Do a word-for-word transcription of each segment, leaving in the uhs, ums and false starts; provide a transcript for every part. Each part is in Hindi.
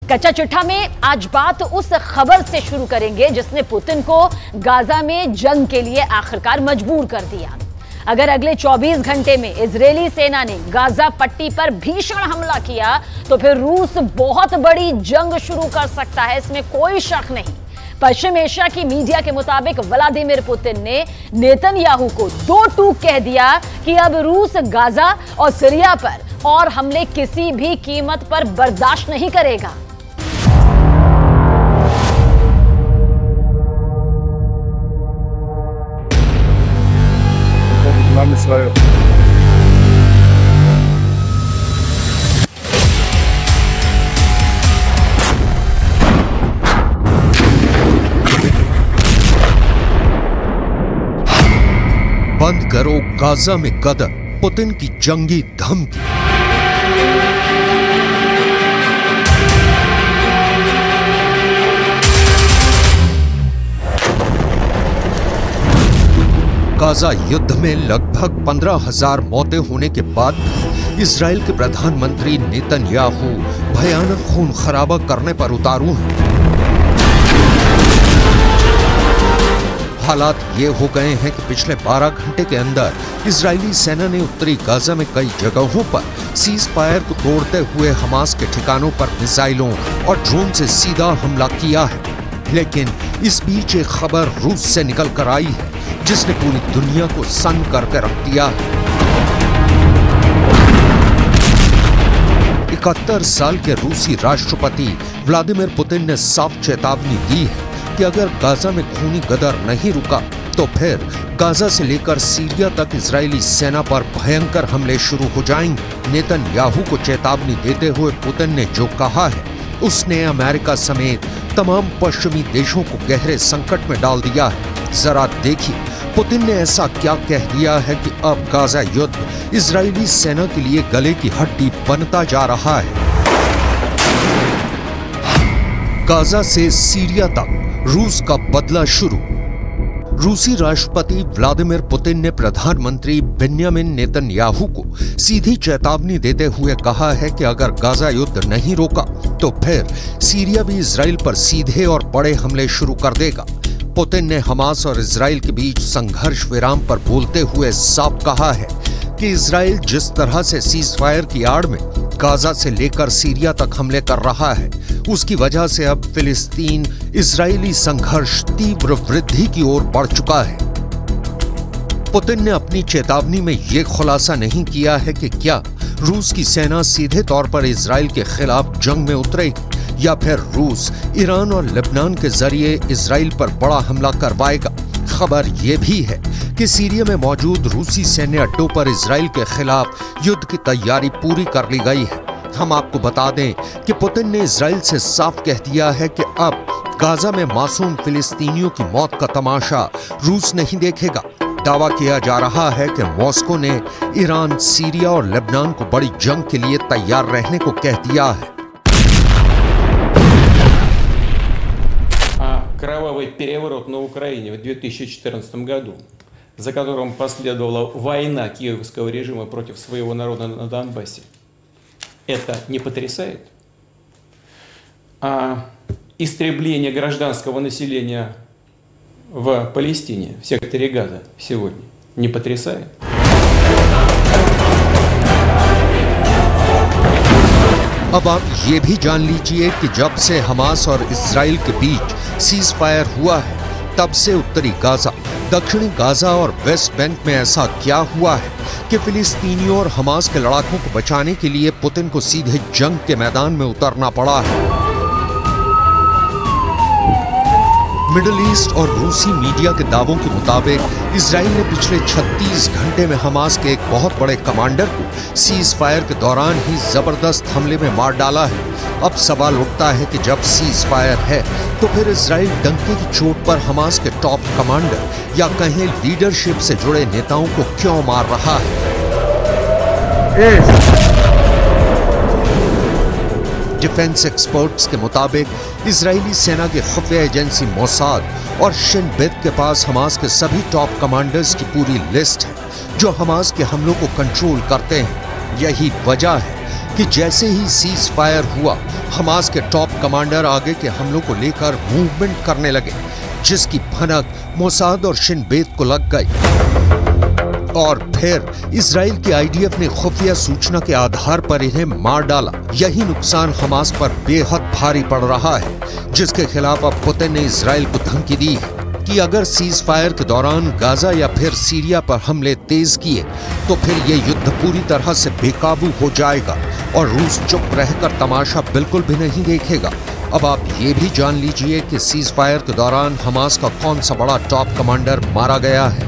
कच्चा चिट्ठा में आज बात उस खबर से शुरू करेंगे जिसने पुतिन को गाजा में जंग के लिए आखिरकार मजबूर कर दिया। अगर अगले चौबीस घंटे में इजरायली सेना ने गाजा पट्टी पर भीषण हमला किया तो फिर रूस बहुत बड़ी जंग शुरू कर सकता है, इसमें कोई शक नहीं। पश्चिम एशिया की मीडिया के मुताबिक व्लादिमीर पुतिन ने नेतन्याहू को दो टूक कह दिया कि अब रूस गाजा और सीरिया पर और हमले किसी भी कीमत पर बर्दाश्त नहीं करेगा। बंद करो गाजा में कदर, पुतिन की जंगी धमकी। गाजा युद्ध में लगभग पंद्रह हजार मौतें होने के बाद इजराइल के प्रधानमंत्री नेतन्याहू भयानक खून खराबा करने पर उतारू हैं। हालात ये हो गए हैं कि पिछले बारह घंटे के अंदर इजरायली सेना ने उत्तरी गाजा में कई जगहों पर सीज फायर को तोड़ते हुए हमास के ठिकानों पर मिसाइलों और ड्रोन से सीधा हमला किया है। लेकिन इस बीच एक खबर रूस से निकल कर आई है जिसने पूरी दुनिया को सन्न करके रख दिया है। इकहत्तर साल के रूसी राष्ट्रपति व्लादिमीर पुतिन ने साफ चेतावनी दी है कि अगर गाजा में खूनी गदर नहीं रुका तो फिर गाजा से लेकर सीरिया तक इजरायली सेना पर भयंकर हमले शुरू हो जाएंगे। नेतन्याहू को चेतावनी देते हुए पुतिन ने जो कहा है उसने अमेरिका समेत तमाम पश्चिमी देशों को गहरे संकट में डाल दिया है। जरा देखिए पुतिन ने ऐसा क्या कह दिया है कि अब गाजा युद्ध इजरायली सेना के लिए गले की हड्डी बनता जा रहा है। गाजा से सीरिया तक रूस का बदला शुरू। रूसी राष्ट्रपति व्लादिमीर पुतिन ने प्रधानमंत्री बेन्यामिन नेतन्याहू को सीधी चेतावनी देते हुए कहा है कि अगर गाजा युद्ध नहीं रोका तो फिर सीरिया भी इजराइल पर सीधे और बड़े हमले शुरू कर देगा। पुतिन ने हमास और इजराइल के बीच संघर्ष विराम पर बोलते हुए साफ कहा है कि इजराइल जिस तरह से सीज फायर की आड़ में गाजा से लेकर सीरिया तक हमले कर रहा है उसकी वजह से अब फिलिस्तीन इजरायली संघर्ष तीव्र वृद्धि की ओर बढ़ चुका है। पुतिन ने अपनी चेतावनी में यह खुलासा नहीं किया है कि क्या रूस की सेना सीधे तौर पर इजराइल के खिलाफ जंग में उतरेगी या फिर रूस ईरान और लेबनान के जरिए इजराइल पर बड़ा हमला करवाएगा। खबर यह भी है कि सीरिया में मौजूद रूसी सैन्य अड्डों पर इजराइल के खिलाफ युद्ध की तैयारी पूरी कर ली गई है। हम आपको बता दें कि पुतिन ने इजराइल से साफ कह दिया है कि अब गाजा में मासूम फिलिस्तीनियों की मौत का तमाशा रूस नहीं देखेगा। दावा किया जा रहा है कि मॉस्को ने ईरान, सीरिया और लेबनान को बड़ी जंग के लिए तैयार रहने को कह दिया है। Кровавый переворот на Украине в две тысячи четырнадцатом году, за которым последовала война киевского режима против своего народа на Донбассе, это не потрясает? А истребление гражданского населения в Палестине, в секторе Газа сегодня, не потрясает? अब आप ये भी जान लीजिए कि जब से हमास और इजराइल के बीच सीज फायर हुआ है तब से उत्तरी गाजा, दक्षिणी गाजा और वेस्ट बैंक में ऐसा क्या हुआ है कि फिलिस्तीनियों और हमास के लड़ाकों को बचाने के लिए पुतिन को सीधे जंग के मैदान में उतरना पड़ा है। मिडिल ईस्ट और रूसी मीडिया के दावों के मुताबिक इजराइल ने पिछले छत्तीस घंटे में हमास के एक बहुत बड़े कमांडर को सीज फायर के दौरान ही जबरदस्त हमले में मार डाला है। अब सवाल उठता है कि जब सीज फायर है तो फिर इजराइल डंके की चोट पर हमास के टॉप कमांडर या कहें लीडरशिप से जुड़े नेताओं को क्यों मार रहा है। डिफेंस एक्सपर्ट्स के मुताबिक इजरायली सेना की खुफिया एजेंसी मोसाद और शिन बेत के पास हमास के सभी टॉप कमांडर्स की पूरी लिस्ट है जो हमास के हमलों को कंट्रोल करते हैं। यही वजह है कि जैसे ही सीज फायर हुआ, हमास के टॉप कमांडर आगे के हमलों को लेकर मूवमेंट करने लगे, जिसकी भनक मोसाद और शिन बेत को लग गई। और फिर इजराइल की आईडीएफ ने खुफिया सूचना के आधार पर इन्हें मार डाला। यही नुकसान हमास पर बेहद भारी पड़ रहा है, जिसके खिलाफ अब पुतिन ने इजराइल को धमकी दी है कि अगर सीज फायर के दौरान गाजा या फिर सीरिया पर हमले तेज किए तो फिर ये युद्ध पूरी तरह से बेकाबू हो जाएगा और रूस चुप रहकर तमाशा बिल्कुल भी नहीं देखेगा। अब आप ये भी जान लीजिए कि सीज फायर के दौरान हमास का कौन सा बड़ा टॉप कमांडर मारा गया है।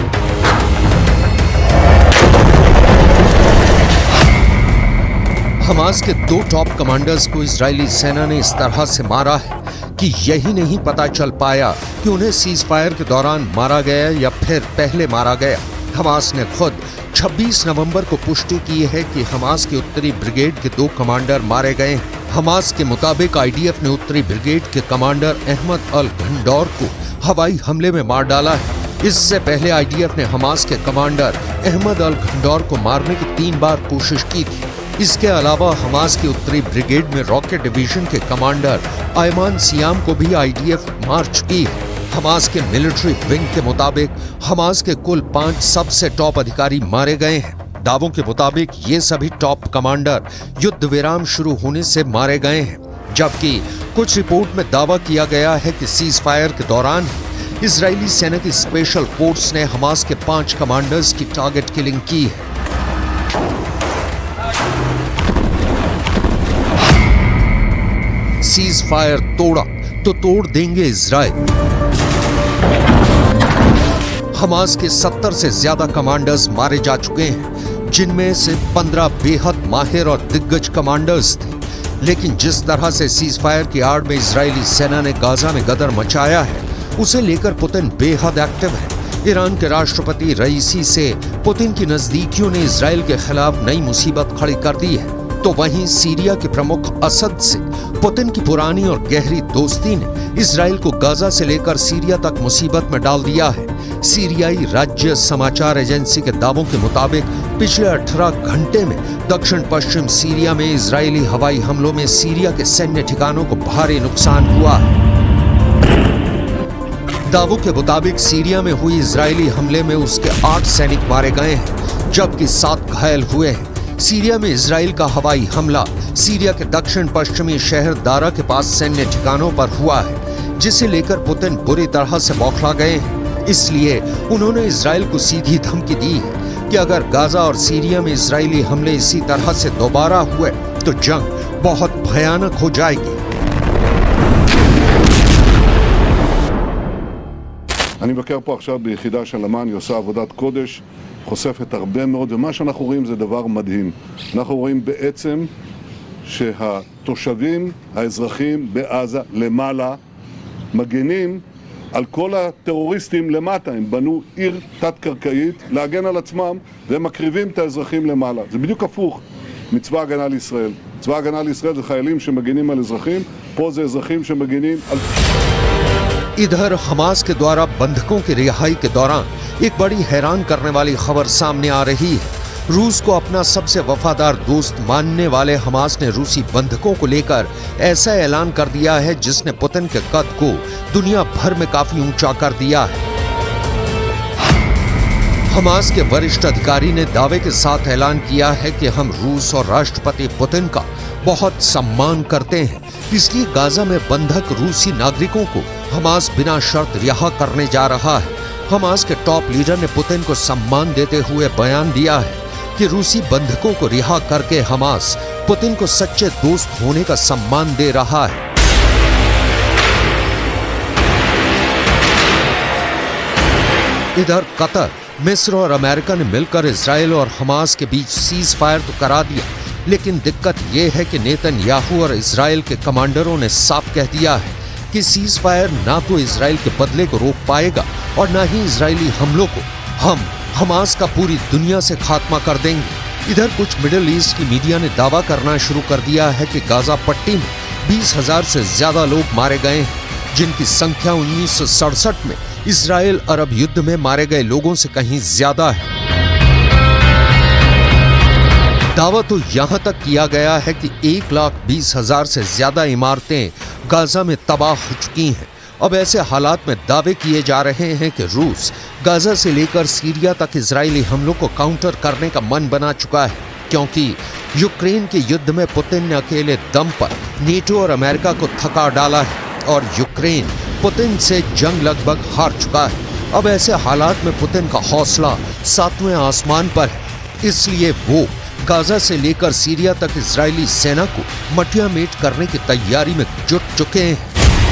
हमास के दो टॉप कमांडर्स को इजरायली सेना ने इस तरह से मारा है कि यही नहीं पता चल पाया कि उन्हें सीज फायर के दौरान मारा गया या फिर पहले मारा गया। हमास ने खुद छब्बीस नवंबर को पुष्टि की है कि हमास के उत्तरी ब्रिगेड के दो कमांडर मारे गए हैं। हमास के मुताबिक आईडीएफ ने उत्तरी ब्रिगेड के कमांडर अहमद अल घंडौर को हवाई हमले में मार डाला है। इससे पहले आईडीएफ ने हमास के कमांडर अहमद अल घंडौर को मारने की तीन बार कोशिश की थी। इसके अलावा हमास की उत्तरी ब्रिगेड में रॉकेट डिवीजन के कमांडर आयमान सियाम को भी आईडीएफ मार चुकी है। हमास के मिलिट्री विंग के मुताबिक हमास के कुल पांच सबसे टॉप अधिकारी मारे गए हैं। दावों के मुताबिक ये सभी टॉप कमांडर युद्ध विराम शुरू होने से मारे गए हैं, जबकि कुछ रिपोर्ट में दावा किया गया है कि सीज फायर के दौरान इजरायली सेना की स्पेशल फोर्स ने हमास के पांच कमांडर्स की टारगेट किलिंग की है। सीज फायर तोड़ा तो तोड़ देंगे इजराइल। हमास के सत्तर से ज्यादा कमांडर्स मारे जा चुके हैं, जिनमें से पंद्रह बेहद माहिर और दिग्गज कमांडर्स थे। लेकिन जिस तरह से सीज फायर की आड़ में इजरायली सेना ने गाजा में गदर मचाया है, उसे लेकर पुतिन बेहद एक्टिव है। ईरान के राष्ट्रपति रईसी से पुतिन की नजदीकियों ने इजराइल के खिलाफ नई मुसीबत खड़ी कर दी है, तो वहीं सीरिया के प्रमुख असद से पुतिन की पुरानी और गहरी दोस्ती ने इजराइल को गाजा से लेकर सीरिया तक मुसीबत में डाल दिया है। सीरियाई राज्य समाचार एजेंसी के दावों के मुताबिक पिछले अठारह घंटे में दक्षिण पश्चिम सीरिया में इजरायली हवाई हमलों में सीरिया के सैन्य ठिकानों को भारी नुकसान हुआ है। दावों के मुताबिक सीरिया में हुई इजरायली हमले में उसके आठ सैनिक मारे गए हैं, जबकि सात घायल हुए हैं। सीरिया में इजराइल का हवाई हमला सीरिया के दक्षिण पश्चिमी शहर दारा के पास सैन्य ठिकानों पर हुआ है, जिसे लेकर पुतिन बुरी तरह से बौखला गए हैं। इसलिए उन्होंने इजराइल को सीधी धमकी दी है कि अगर गाजा और सीरिया में इजरायली हमले इसी तरह से दोबारा हुए तो जंग बहुत भयानक हो जाएगी। אני מבקר פה עכשיו ביחידה של אמ"ן, היא עושה עבודת קודש, חושפת הרבה מאוד, ומה שאנחנו רואים זה דבר מדהים. אנחנו רואים בעצם שהתושבים, האזרחים בעזה למעלה, מגנים על כל הטרוריסטים למטה. הם בנו עיר תת-קרקעית להגן על עצמם, והם מקריבים את האזרחים למעלה. זה בדיוק הפוך מצבא הגנה לישראל. צבא הגנה לישראל זה חיילים שמגנים על אזרחים, פה זה אזרחים שמגנים על... इधर हमास के द्वारा बंधकों की रिहाई के दौरान एक बड़ी हैरान करने वाली खबर सामने आ रही है। रूस को अपना सबसे वफादार दोस्त मानने वाले हमास ने रूसी बंधकों को लेकर ऐसा ऐलान कर दिया है जिसने पुतिन के कद को दुनिया भर में काफी ऊंचा कर दिया है। हमास के वरिष्ठ अधिकारी ने दावे के साथ ऐलान किया है कि हम रूस और राष्ट्रपति पुतिन का बहुत सम्मान करते हैं, इसलिए गाजा में बंधक रूसी नागरिकों को हमास बिना शर्त रिहा करने जा रहा है। हमास के टॉप लीडर ने पुतिन को सम्मान देते हुए बयान दिया है कि रूसी बंधकों को रिहा करके हमास पुतिन को सच्चे दोस्त होने का सम्मान दे रहा है। इधर कतर, मिस्र और अमेरिका ने मिलकर इजराइल और हमास के बीच सीज फायर तो करा दिया, लेकिन दिक्कत यह है कि नेतन्याहू और इजराइल के कमांडरों ने साफ कह दिया है कि सीज फायर ना तो इजराइल के बदले को रोक पाएगा और ना ही इजरायली हमलों को। हम हमास का पूरी दुनिया से खात्मा कर देंगे। इधर कुछ मिडिल ईस्ट की मीडिया ने दावा करना शुरू कर दिया है कि गाजा पट्टी में बीस हजार से ज्यादा लोग मारे गए हैं, जिनकी संख्या उन्नीस सौ सड़सठ में इजराइल अरब युद्ध में मारे गए लोगों से कहीं ज्यादा है। दावा तो यहां तक किया गया है कि एक लाख बीस हजार से ज्यादा इमारतें गाजा में तबाह हो चुकी हैं। अब ऐसे हालात में दावे किए जा रहे हैं कि रूस गाजा से लेकर सीरिया तक इजरायली हमलों को काउंटर करने का मन बना चुका है, क्योंकि यूक्रेन के युद्ध में पुतिन ने अकेले दम पर नेटो और अमेरिका को थका डाला है और यूक्रेन पुतिन से जंग लगभग हार चुका है। अब ऐसे हालात में पुतिन का हौसला सातवें आसमान पर है, इसलिए वो गाजा से लेकर सीरिया तक इजरायली सेना को मटिया मेट करने की तैयारी में जुट चुके हैं।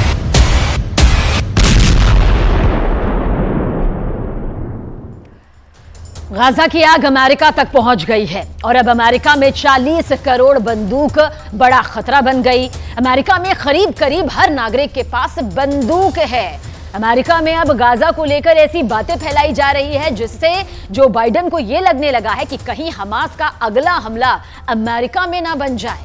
गाजा की आग अमेरिका तक पहुंच गई है और अब अमेरिका में चालीस करोड़ बंदूक बड़ा खतरा बन गई। अमेरिका में करीब करीब हर नागरिक के पास बंदूक है। अमेरिका में अब गाजा को लेकर ऐसी बातें फैलाई जा रही है जिससे जो बाइडेन को यह लगने लगा है कि कहीं हमास का अगला हमला अमेरिका में ना बन जाए।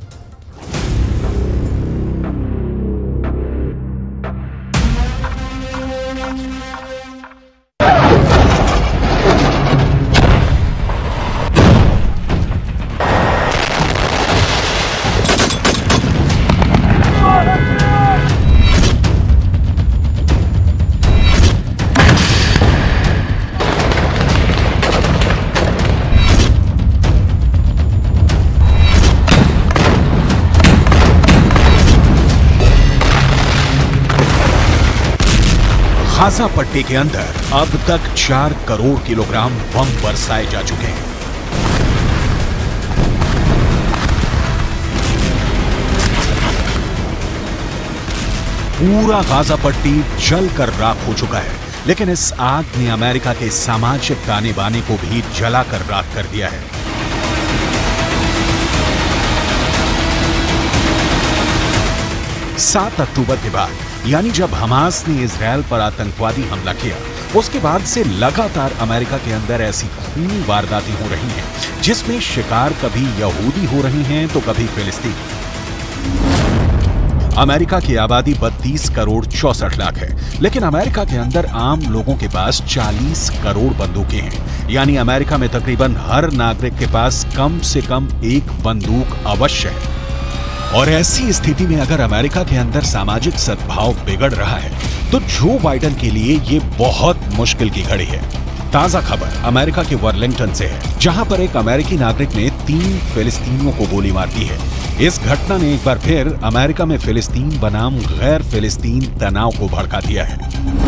गाजा पट्टी के अंदर अब तक चार करोड़ किलोग्राम बम बरसाए जा चुके हैं। पूरा गाजा पट्टी जलकर राख हो चुका है, लेकिन इस आग ने अमेरिका के सामाजिक ताने बाने को भी जलाकर राख कर दिया है। सात अक्टूबर के बाद, यानी जब हमास ने इजरायल पर आतंकवादी हमला किया, उसके बाद से लगातार अमेरिका के अंदर ऐसी खूनी वारदातें हो रही हैं जिसमें शिकार कभी यहूदी हो रहे हैं तो कभी फिलिस्तीनी। अमेरिका की आबादी बत्तीस करोड़ चौसठ लाख है, लेकिन अमेरिका के अंदर आम लोगों के पास चालीस करोड़ बंदूकें हैं। यानी अमेरिका में तकरीबन हर नागरिक के पास कम से कम एक बंदूक अवश्य है। और ऐसी स्थिति में अगर अमेरिका के अंदर सामाजिक सद्भाव बिगड़ रहा है तो जो बाइडेन के लिए ये बहुत मुश्किल की घड़ी है। ताजा खबर अमेरिका के वर्लिंगटन से है, जहां पर एक अमेरिकी नागरिक ने तीन फिलिस्तीनियों को गोली मार दी है। इस घटना ने एक बार फिर अमेरिका में फिलिस्तीन बनाम गैर फिलिस्तीन तनाव को भड़का दिया है।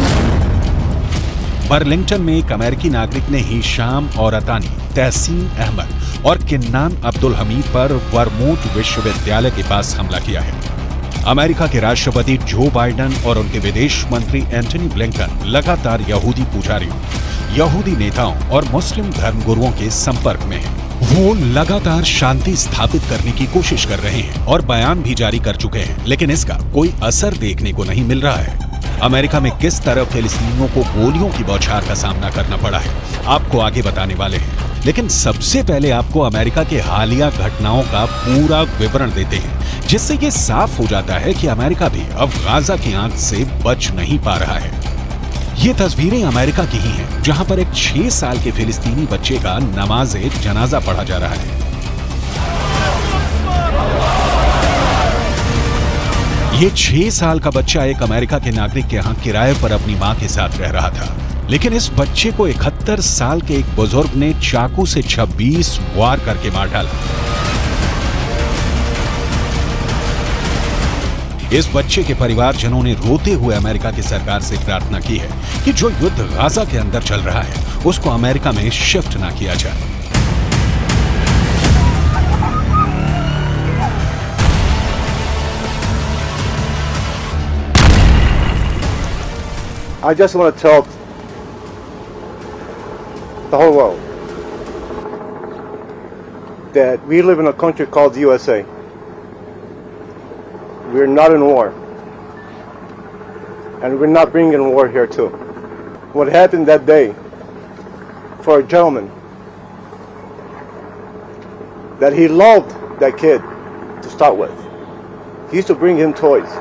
वर्लिंगटन में एक अमेरिकी नागरिक ने हिशाम और अतानी, तहसीन अहमद और किन्नान अब्दुल हमीद पर वर्मोंट विश्वविद्यालय के पास हमला किया है। अमेरिका के राष्ट्रपति जो बाइडेन और उनके विदेश मंत्री एंटनी ब्लिंकन लगातार यहूदी पुजारियों, यहूदी नेताओं और मुस्लिम धर्मगुरुओं के संपर्क में हैं। वो लगातार शांति स्थापित करने की कोशिश कर रहे हैं और बयान भी जारी कर चुके हैं, लेकिन इसका कोई असर देखने को नहीं मिल रहा है। अमेरिका में किस तरह फिलिस्तीनियों को गोलियों की बौछार का सामना करना पड़ा है, आपको आगे बताने वाले हैं। लेकिन सबसे पहले आपको अमेरिका के हालिया घटनाओं का पूरा विवरण देते हैं, जिससे ये साफ हो जाता है कि अमेरिका भी अब गाजा की आग से बच नहीं पा रहा है। ये तस्वीरें अमेरिका की ही हैं, जहां पर एक छह साल के फिलिस्तीनी बच्चे का नमाज़े जनाजा पढ़ा जा रहा है। ये छह साल का बच्चा एक अमेरिका के नागरिक के यहाँ किराए पर अपनी मां के साथ रह रहा था, लेकिन इस बच्चे को इकहत्तर साल के एक बुजुर्ग ने चाकू से छब्बीस वार करके मार डाला। इस बच्चे के परिवारजनों ने रोते हुए अमेरिका की सरकार से प्रार्थना की है कि जो युद्ध गाजा के अंदर चल रहा है उसको अमेरिका में शिफ्ट ना किया जाए। I just want to tell the whole world that we live in a country called the U S A. We're not in war. And we're not bringing war here too. What happened that day for a gentleman, that he loved that kid to start with. He used to bring him toys.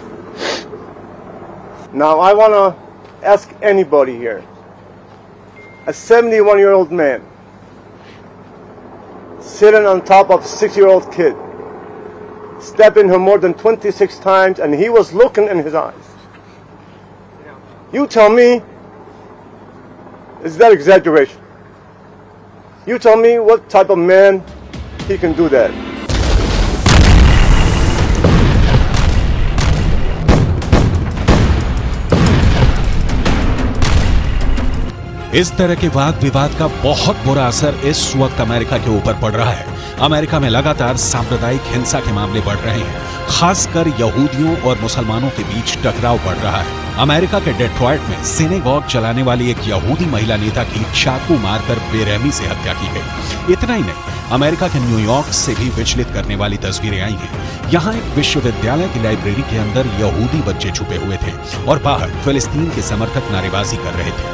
Now I want to ask anybody here, a seventy-one-year-old man sitting on top of a six-year-old kid, stabbing her more than twenty-six times, and he was looking in his eyes. You tell me, is that exaggeration? You tell me what type of man he can do that. इस तरह के वाद विवाद का बहुत बुरा असर इस वक्त अमेरिका के ऊपर पड़ रहा है। अमेरिका में लगातार सांप्रदायिक हिंसा के मामले बढ़ रहे हैं, खासकर यहूदियों और मुसलमानों के बीच टकराव बढ़ रहा है। अमेरिका के डेट्रॉयट में सिनेगॉग चलाने वाली एक यहूदी महिला नेता की चाकू मारकर बेरहमी से हत्या की गई। इतना ही नहीं, अमेरिका के न्यूयॉर्क से भी विचलित करने वाली तस्वीरें आई हैं। यहाँ एक विश्वविद्यालय की लाइब्रेरी के अंदर यहूदी बच्चे छुपे हुए थे और बाहर फिलिस्तीन के समर्थक नारेबाजी कर रहे थे।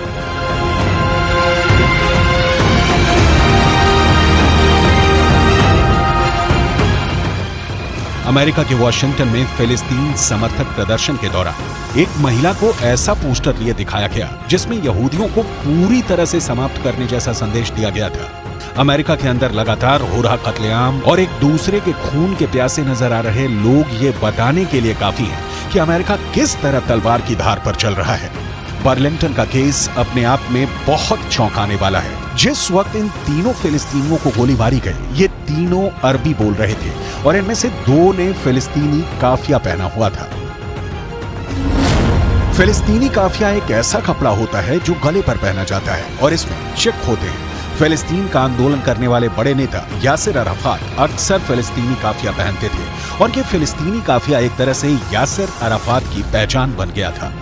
अमेरिका के वॉशिंगटन में फिलिस्तीन समर्थक प्रदर्शन के दौरान एक महिला को ऐसा पोस्टर लिए दिखाया गया जिसमें यहूदियों को पूरी तरह से समाप्त करने जैसा संदेश दिया गया था। अमेरिका के अंदर लगातार हो रहा कत्लेआम और एक दूसरे के खून के प्यासे नजर आ रहे लोग ये बताने के लिए काफी हैं कि अमेरिका किस तरह तलवार की धार पर चल रहा है। बर्लिंगटन का केस अपने आप में बहुत चौंकाने वाला है। जिस वक्त इन तीनों फिलिस्तीनियों को गोली मारी गई, ये तीनों अरबी बोल रहे थे और इनमें से दो ने फिलिस्तीनी काफिया पहना हुआ था। फिलिस्तीनी काफिया एक ऐसा कपड़ा होता है जो गले पर पहना जाता है और इसमें चिक होते हैं। फिलिस्तीन का आंदोलन करने वाले बड़े नेता यासिर अराफात अक्सर फिलिस्तीनी काफिया पहनते थे और ये फिलिस्तीनी काफिया एक तरह से यासिर अराफात की पहचान बन गया था।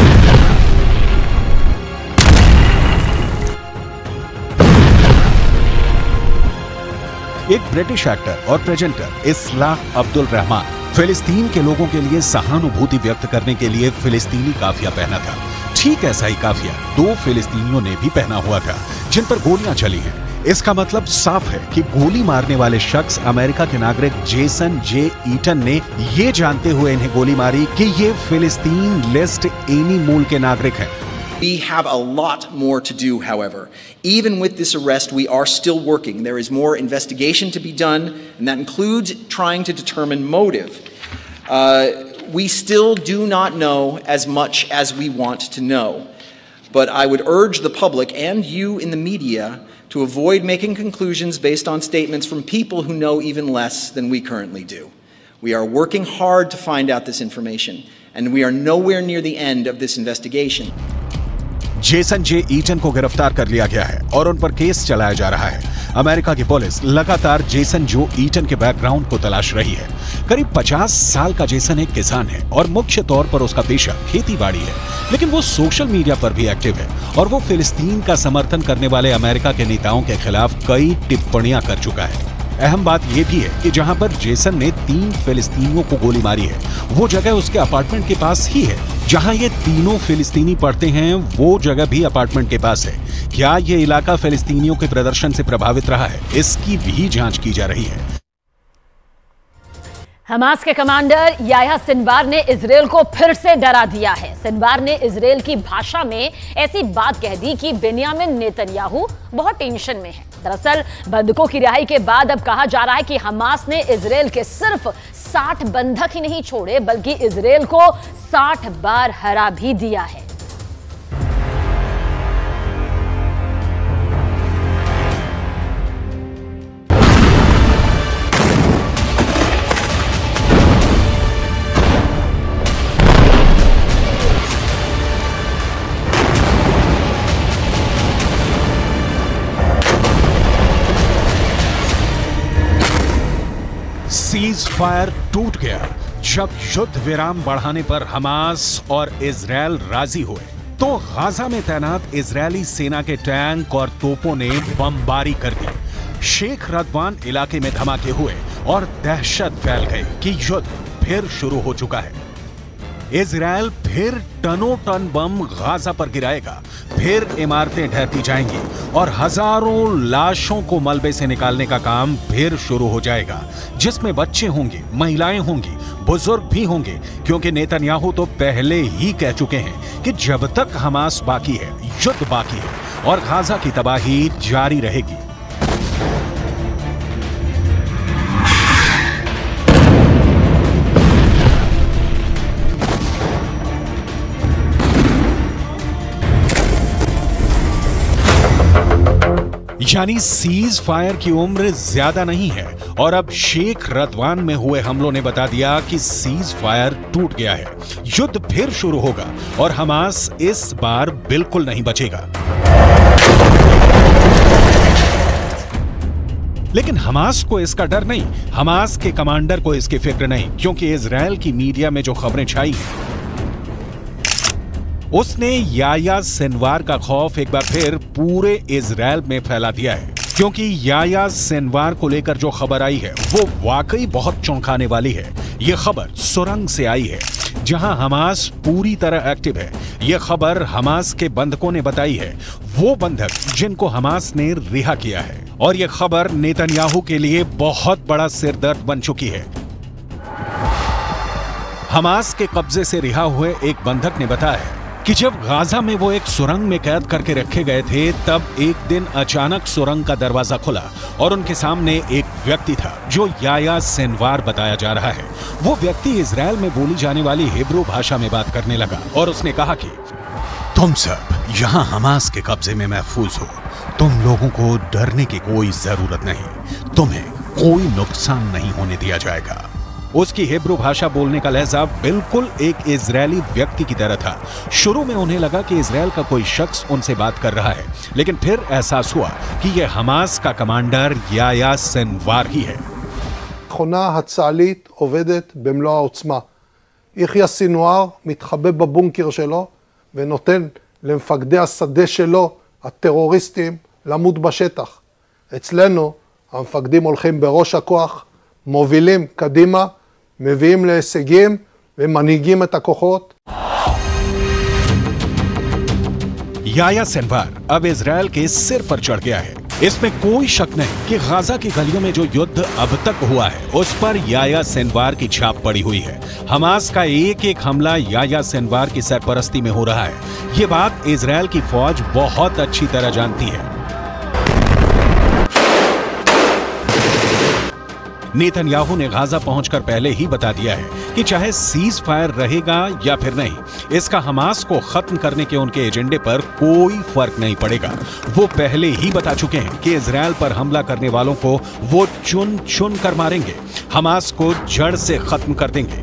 एक ब्रिटिश एक्टर और प्रेजेंटर इस्लाह अब्दुल रहमान फिलिस्तीन के लोगों के लिए सहानुभूति व्यक्त करने के लिए फिलिस्तीनी काफिया पहना था। ठीक ऐसा ही काफिया दो फिलिस्तीनियों ने भी पहना हुआ था जिन पर गोलियां चली हैं। इसका मतलब साफ है कि गोली मारने वाले शख्स अमेरिका के नागरिक जेसन जे ईटन ने ये जानते हुए इन्हें गोली मारी कि ये फिलिस्तीन लिस्ट एनी मूल के नागरिक हैं। We have a lot more to do, however. Even with this arrest, we are still working. There is more investigation to be done, and that includes trying to determine motive. Uh, we still do not know as much as we want to know. But I would urge the public and you in the media to avoid making conclusions based on statements from people who know even less than we currently do. We are working hard to find out this information, and we are nowhere near the end of this investigation. Jason J Eaton को गिरफ्तार कर लिया गया है और उन पर केस चलाया जा रहा है। अमेरिका की पुलिस लगातार जेसन जो ईटन के बैकग्राउंड को तलाश रही है। करीब पचास साल का जेसन एक किसान है और मुख्य तौर पर उसका पेशा खेती-बाड़ी है, लेकिन वो सोशल मीडिया पर भी एक्टिव है और वो फिलिस्तीन का समर्थन करने वाले अमेरिका के नेताओं के खिलाफ कई टिप्पणियां कर चुका है। अहम बात यह भी है कि जहां पर जेसन ने तीन फिलिस्तीनियों को गोली मारी है, वो जगह उसके अपार्टमेंट के पास ही है। जहां ये तीनों फिलिस्तीनी पढ़ते हैं, वो जगह भी अपार्टमेंट के पास है। क्या ये इलाका फिलिस्तीनियों के प्रदर्शन से प्रभावित रहा है, इसकी भी जांच की जा रही है। हमास के कमांडर याह्या सिनवार ने इजरायल को फिर से डरा दिया है। सिनवार ने इजरायल की भाषा में ऐसी बात कह दी कि बेन्यामिन नेतन्याहू बहुत टेंशन में है। दरअसल बंधकों की रिहाई के बाद अब कहा जा रहा है कि हमास ने इजरायल के सिर्फ साठ बंधक ही नहीं छोड़े, बल्कि इजरायल को साठ बार हरा भी दिया है। सीज फायर टूट गया जब युद्ध विराम बढ़ाने पर हमास और इजरायल राजी हुए तो गाजा में तैनात इजरायली सेना के टैंक और तोपों ने बमबारी कर दी। शेख रदवान इलाके में धमाके हुए और दहशत फैल गई कि युद्ध फिर शुरू हो चुका है। इजराइल फिर टनों टन बम गाजा पर गिराएगा, फिर इमारतें ढहती जाएंगी और हजारों लाशों को मलबे से निकालने का काम फिर शुरू हो जाएगा, जिसमें बच्चे होंगे, महिलाएं होंगी, बुजुर्ग भी होंगे, क्योंकि नेतन्याहू तो पहले ही कह चुके हैं कि जब तक हमास बाकी है, युद्ध बाकी है और गाजा की तबाही जारी रहेगी। यानी सीज फायर की उम्र ज्यादा नहीं है और अब शेख रदवान में हुए हमलों ने बता दिया कि सीज फायर टूट गया है। युद्ध फिर शुरू होगा और हमास इस बार बिल्कुल नहीं बचेगा। लेकिन हमास को इसका डर नहीं, हमास के कमांडर को इसकी फिक्र नहीं, क्योंकि इजराइल की मीडिया में जो खबरें छाई उसने याया सिनवार का खौफ एक बार फिर पूरे इजराइल में फैला दिया है, क्योंकि याया सिनवार को लेकर जो खबर आई है वो वाकई बहुत चौंकाने वाली है। ये खबर सुरंग से आई है जहां हमास पूरी तरह एक्टिव है। ये खबर हमास के बंधकों ने बताई है, वो बंधक जिनको हमास ने रिहा किया है, और ये खबर नेतन्याहू के लिए बहुत बड़ा सिरदर्द बन चुकी है। हमास के कब्जे से रिहा हुए एक बंधक ने बताया कि जब गाजा में वो एक सुरंग में कैद करके रखे गए थे, तब एक दिन अचानक सुरंग का दरवाजा खुला और उनके सामने एक व्यक्ति था जो याया सिनवार बताया जा रहा है। वो व्यक्ति इजराइल में बोली जाने वाली हिब्रू भाषा में बात करने लगा और उसने कहा कि तुम सब यहाँ हमास के कब्जे में महफूज हो, तुम लोगों को डरने की कोई जरूरत नहीं, तुम्हें कोई नुकसान नहीं होने दिया जाएगा। उसकी हिब्रू भाषा बोलने का लहजा बिल्कुल एक इजरायली व्यक्ति की तरह था। शुरू में उन्हें लगा कि इजराइल का कोई शख्स उनसे बात कर रहा है, लेकिन फिर एहसास हुआ कि यह हमास का कमांडर याया सिनवार ही है। המכונה הצה"לית עובדת במלוא העוצמה. יחיא סינואר מתחבא בבונקר שלו ונותן למפקדי השדה שלו, הטרוריסטים, למות בשטח. אצלנו המפקדים הולכים בראש הכוח, מובילים קדימה, מביאים להישגים ומנהיגים את הכוחות. याया सिनवार अब इजराइल के सिर पर चढ़ गया है। इसमें कोई शक नहीं कि गाजा की गलियों में जो युद्ध अब तक हुआ है उस पर याया सिनवार की छाप पड़ी हुई है। हमास का एक एक हमला याया सिनवार की सरपरस्ती में हो रहा है। ये बात इजराइल की फौज बहुत अच्छी तरह जानती है। नेतन्याहू ने गाजा पहुंचकर पहले ही बता दिया है कि चाहे सीज फायर रहेगा या फिर नहीं, इसका हमास को खत्म करने के उनके एजेंडे पर कोई फर्क नहीं पड़ेगा। वो पहले ही बता चुके हैं कि इजराइल पर हमला करने वालों को वो चुन चुन कर मारेंगे, हमास को जड़ से खत्म कर देंगे।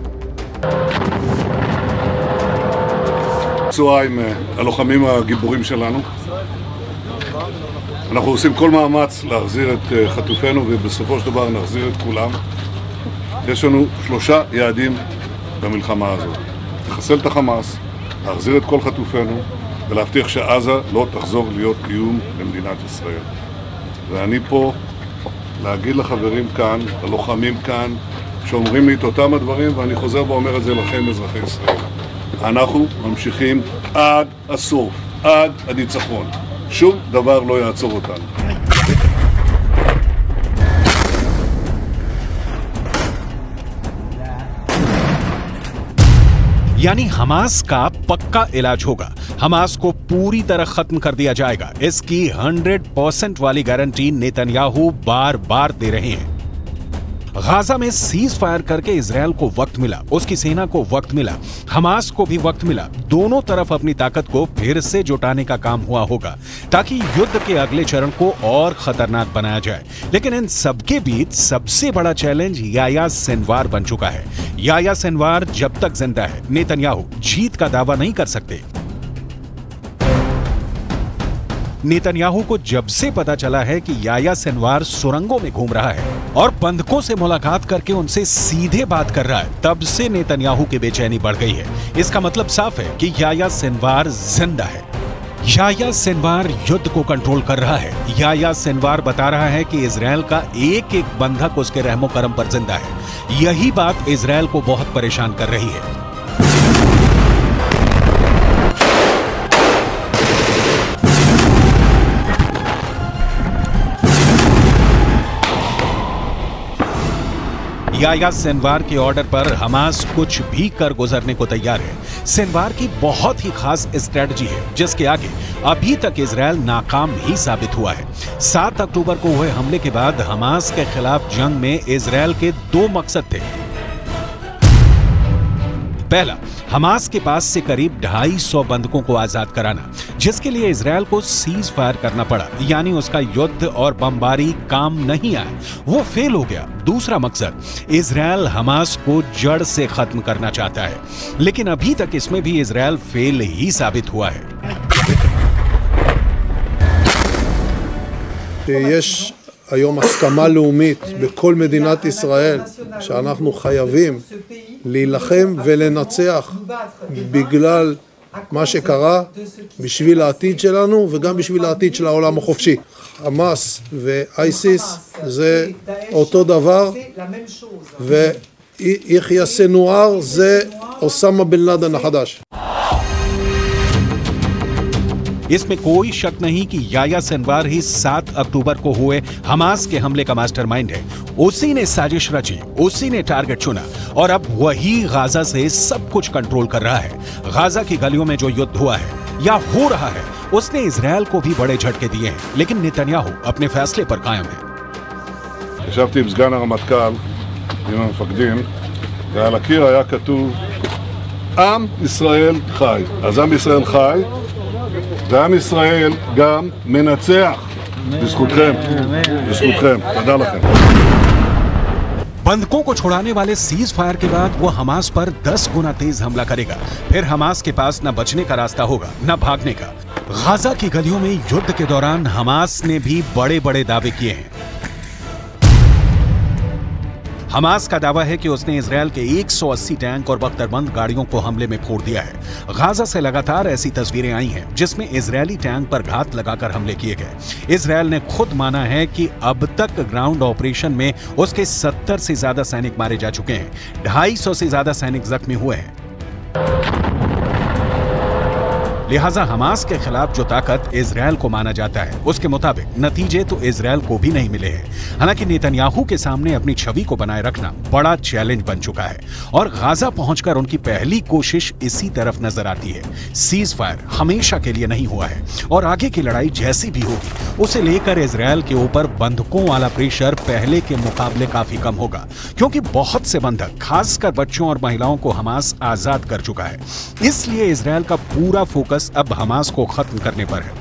צהריים הלוחמים הגיבורים שלנו. אנחנו עושים כל מאמץ להחזיר את חטופינו ובסופו של דבר נחזיר את כולם. יש לנו שלושה יעדים במלחמה הזאת. לחסל את החמאס, להחזיר את כל חטופינו ולהבטיח שעזה לא תחזור להיות איום למדינת ישראל. ואני פה להגיד לחברים כאן, ללוחמים כאן, שאומרים לי את אותם הדברים, ואני חוזר ואומר את זה לכם אזרחי ישראל. אנחנו ממשיכים עד הסוף, עד הניצחון. שום דבר לא יעצור אותנו. यानी हमास का पक्का इलाज होगा, हमास को पूरी तरह खत्म कर दिया जाएगा। इसकी हंड्रेड परसेंट वाली गारंटी नेतन्याहू बार बार दे रहे हैं। गाजा में सीज फायर करके इजराइल को वक्त मिला, उसकी सेना को वक्त मिला, हमास को भी वक्त मिला। दोनों तरफ अपनी ताकत को फिर से जुटाने का काम हुआ होगा ताकि युद्ध के अगले चरण को और खतरनाक बनाया जाए। लेकिन इन सबके बीच सबसे बड़ा चैलेंज याया सिनवार बन चुका है। याया सिनवार जब तक जिंदा है, नेतन्याहू जीत का दावा नहीं कर सकते। नेतन्याहू को जब से पता चला है कि याया सिनवार सुरंगों में घूम रहा है और बंधकों से मुलाकात करके उनसे सीधे बात कर रहा है, तब से नेतन्याहू की बेचैनी बढ़ गई है। इसका मतलब साफ है कि याया सिनवार जिंदा है। याया सिनवार युद्ध को कंट्रोल कर रहा है। याया सिनवार बता रहा है कि इजराइल का एक एक बंधक उसके रहमो करम पर जिंदा है। यही बात इजराइल को बहुत परेशान कर रही है। याह्या सिनवार के ऑर्डर पर हमास कुछ भी कर गुजरने को तैयार है। सिनवार की बहुत ही खास स्ट्रेटजी है जिसके आगे अभी तक इजराइल नाकाम ही साबित हुआ है। सात अक्टूबर को हुए हमले के बाद हमास के खिलाफ जंग में इजराइल के दो मकसद थे। पहला, हमास के पास से करीब ढाई सौ बंधकों को आजाद कराना, जिसके लिए इजराइल को सीज फायर करना पड़ा, यानी उसका युद्ध और बमबारी काम नहीं आया, वो फेल हो गया। दूसरा मकसद, इजराइल हमास को जड़ से खत्म करना चाहता है, लेकिन अभी तक इसमें भी इजराइल फेल ही साबित हुआ है। יש היום הסכמה לאומית בכל מדינת ישראל שאנחנו חייבים להילחם ולנצח בגלל מה שקרה, בשביל העתיד שלנו וגם בשביל העתיד של העולם החופשי. חמאס ואייסיס זה אותו דבר, ויחיא סנואר זה אוסמה בן לאדן החדש. इसमें कोई शक नहीं कि याह्या सिनवार ही सात अक्टूबर को हुए हमास के हमले का मास्टरमाइंड है। उसी ने साजिश रची, उसी ने टारगेट चुना और अब वही गाजा से सब कुछ कंट्रोल कर रहा है। गाजा की गलियों में जो युद्ध हुआ है या हो रहा है, उसने इजराइल को भी बड़े झटके दिए हैं, लेकिन नेतन्याहू अपने फैसले पर कायम है। ישבתי עם סגן הרמטכ"ל, עם המפקדים, ועל הקיר היה כתוב עם ישראל חי. אז עם ישראל חי, ועם ישראל גם מנצח. בזכותכם, בזכותכם. תודה לכם. बंधकों को छुड़ाने वाले सीज फायर के बाद वो हमास पर दस गुना तेज हमला करेगा। फिर हमास के पास न बचने का रास्ता होगा न भागने का। गाजा की गलियों में युद्ध के दौरान हमास ने भी बड़े बड़े दावे किए हैं। हमास का दावा है कि उसने इजराइल के एक सौ अस्सी टैंक और बख्तरबंद गाड़ियों को हमले में फोड़ दिया है। गाजा से लगातार ऐसी तस्वीरें आई हैं जिसमें इजरायली टैंक पर घात लगाकर हमले किए गए। इजराइल ने खुद माना है कि अब तक ग्राउंड ऑपरेशन में उसके सत्तर से ज्यादा सैनिक मारे जा चुके हैं, ढाई सौ से ज्यादा सैनिक जख्मी हुए हैं। लिहाजा हमास के खिलाफ जो ताकत इजराइल को माना जाता है, उसके मुताबिक नतीजे तो इजराइल को भी नहीं मिले हैं। हालांकि नेतन्याहू के सामने अपनी छवि को बनाए रखना बड़ा चैलेंज बन चुका है और गाजा पहुंचकर उनकी पहली कोशिश इसी तरफ नजर आती है। सीज फायर हमेशा के लिए नहीं हुआ है और आगे की लड़ाई जैसी भी होगी, उसे लेकर इजराइल के ऊपर बंधकों वाला प्रेशर पहले के मुकाबले काफी कम होगा, क्योंकि बहुत से बंधक, खासकर बच्चों और महिलाओं को हमास आजाद कर चुका है। इसलिए इजराइल का पूरा फोकस अब हमास को खत्म करने पर है।